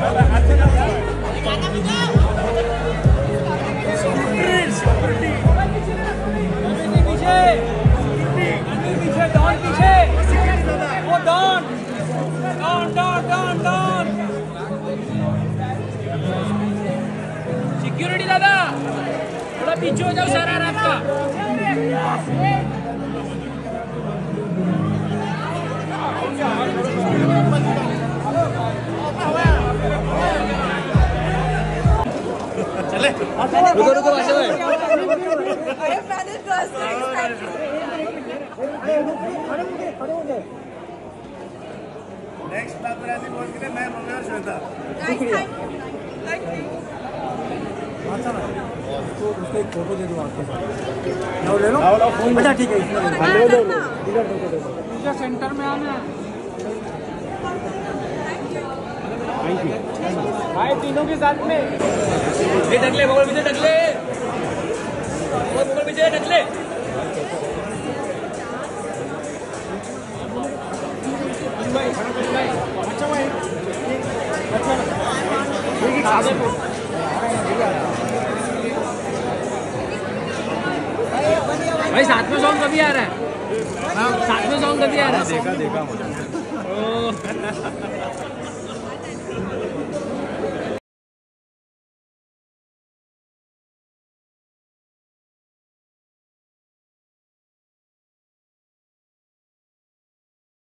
Security दादा थोड़ा पीछे हो जाओ सारा रात का। चले रुको रुको नेक्स्ट पापराजी बोल के मैं मंगल श्वेता। अच्छा ना तो उसको एक फोटो दे दो आपके साथ। ले लो अच्छा ठीक है इसमें ले लो इधर सेंटर में आना। थैंक यू भाई तीनों के साथ में ये टकले बगल पीछे टकले बगल पीछे टकले। अच्छा भाई भाई साथ में सॉन्ग कभी आ रहा है? साथ में सॉन्ग कभी आ रहा है? देखा मुझे